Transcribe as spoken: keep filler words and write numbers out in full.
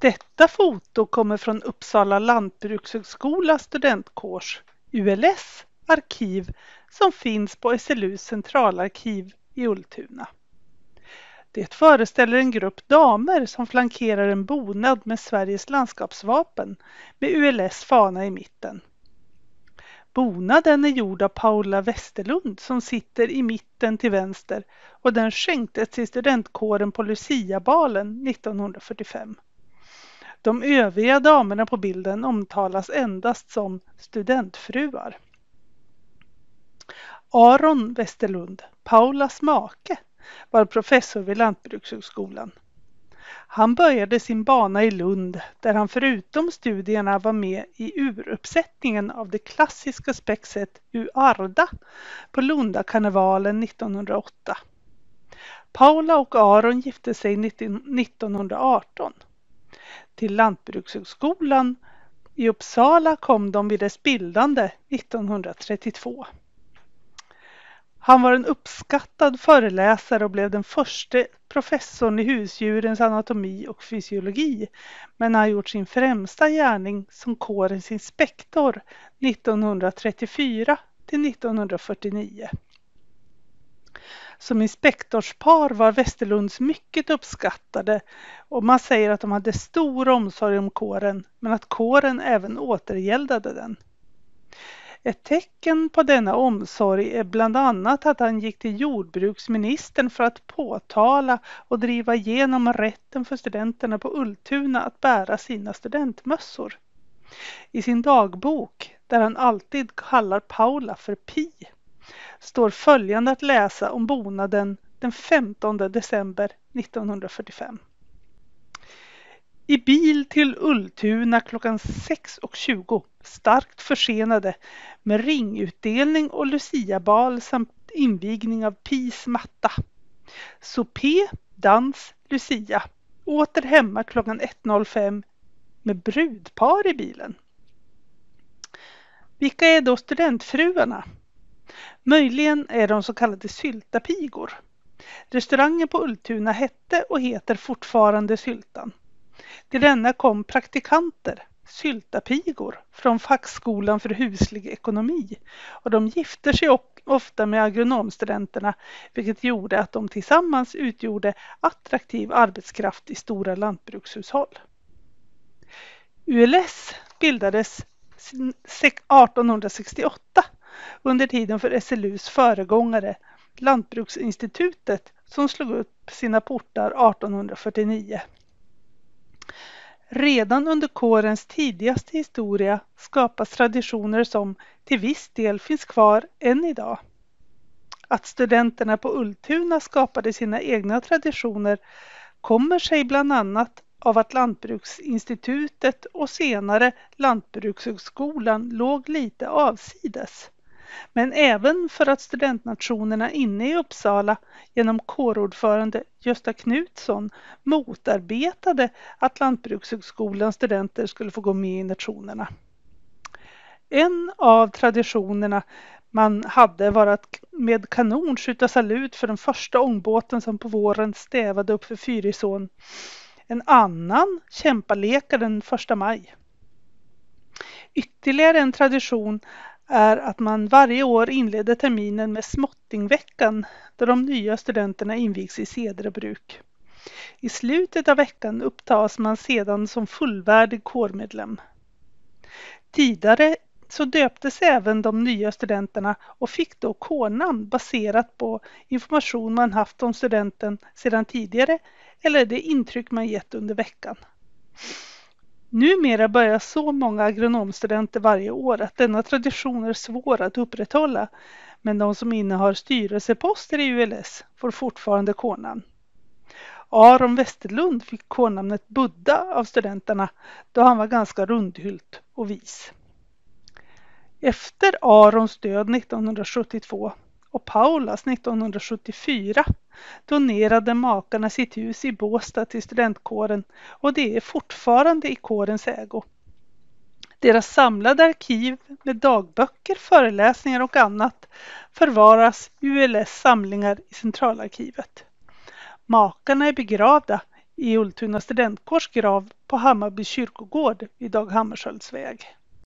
Detta foto kommer från Uppsala lantbrukshögskola studentkårs U L S arkiv som finns på S L U:s centralarkiv i Ultuna. Det föreställer en grupp damer som flankerar en bonad med Sveriges landskapsvapen med U L S fana i mitten. Bonaden är gjord av Paula Westerlund som sitter i mitten till vänster och den skänktes till studentkåren på Luciabalen nittonhundrafyrtiofem. De övriga damerna på bilden omtalas endast som studentfruar. Aron Westerlund, Paulas make, var professor vid Lantbrukshögskolan. Han började sin bana i Lund där han förutom studierna var med i uruppsättningen av det klassiska spexet U Arda på Lundakarnevalen nittonhundraåtta. Paula och Aron gifte sig nittonhundraarton. Till Lantbrukshögskolan i Uppsala kom de vid dess bildande nittonhundratrettiotvå. Han var en uppskattad föreläsare och blev den första professorn i husdjurens anatomi och fysiologi, men har gjort sin främsta gärning som kårens inspektor nittonhundratrettiofyra till nittonhundrafyrtionio. Som inspektorspar var Westerlunds mycket uppskattade och man säger att de hade stor omsorg om kåren, men att kåren även återgäldade den. Ett tecken på denna omsorg är bland annat att han gick till jordbruksministern för att påtala och driva igenom rätten för studenterna på Ultuna att bära sina studentmössor. I sin dagbok, där han alltid kallar Paula för Pi, står följande att läsa om bonaden den femtonde december nittonhundrafyrtiofem. I bil till Ultuna klockan sex och tjugo, starkt försenade, med ringutdelning och luciabal samt invigning av Pis matta. Sopé, dans, lucia. Åter hemma klockan ett noll fem med brudpar i bilen. Vilka är då studentfruarna? Möjligen är de så kallade syltapigor. Restaurangen på Ultuna hette och heter fortfarande Syltan. Till denna kom praktikanter, syltapigor, från fackskolan för huslig ekonomi och de gifte sig ofta med agronomstudenterna, vilket gjorde att de tillsammans utgjorde attraktiv arbetskraft i stora lantbrukshushåll. U L S bildades artonhundrasextioåtta under tiden för S L U:s föregångare, Lantbruksinstitutet, som slog upp sina portar artonhundrafyrtionio. Redan under kårens tidigaste historia skapas traditioner som till viss del finns kvar än idag. Att studenterna på Ultuna skapade sina egna traditioner kommer sig bland annat av att Lantbruksinstitutet och senare Lantbrukshögskolan låg lite avsides. Men även för att studentnationerna inne i Uppsala genom kårordförande Gösta Knutsson motarbetade att Lantbrukshögskolans studenter skulle få gå med i nationerna. En av traditionerna man hade var att med kanon skjuta salut för den första ångbåten som på våren stävade upp för Fyrisån. En annan kämpaleka den första maj. Ytterligare en tradition är att man varje år inleder terminen med småttingveckan då de nya studenterna invigs i Cederbruk. I slutet av veckan upptas man sedan som fullvärdig kårmedlem. Tidigare så döptes även de nya studenterna och fick då kårnamn baserat på information man haft om studenten sedan tidigare eller det intryck man gett under veckan. Numera börjar så många agronomstudenter varje år att denna tradition är svår att upprätthålla, men de som innehar styrelseposter i U L S får fortfarande kårnamn. Aron Westerlund fick kårnamnet Buddha av studenterna då han var ganska rundhylt och vis. Efter Arons död nittonhundrasjuttiotvå och Paulas nittonhundrasjuttiofyra donerade makarna sitt hus i Båstad till studentkåren och det är fortfarande i kårens ägo. Deras samlade arkiv med dagböcker, föreläsningar och annat förvaras i U L S samlingar i centralarkivet. Makarna är begravda i Ultuna studentkårs grav på Hammarby kyrkogård vid Dag Hammarskjölds väg.